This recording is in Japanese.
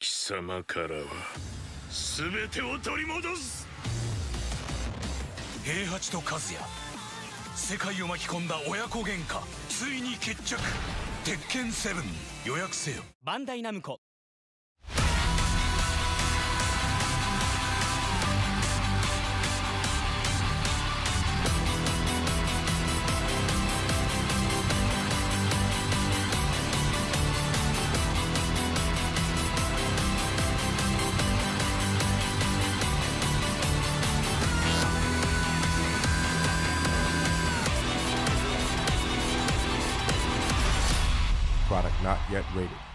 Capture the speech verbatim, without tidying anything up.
貴様からは全てを取り戻す。 平八と和也、世界を巻き込んだ親子喧嘩ついに決着。鉄拳セブン予約せよ。 バンダイナムコ。 Product not yet rated.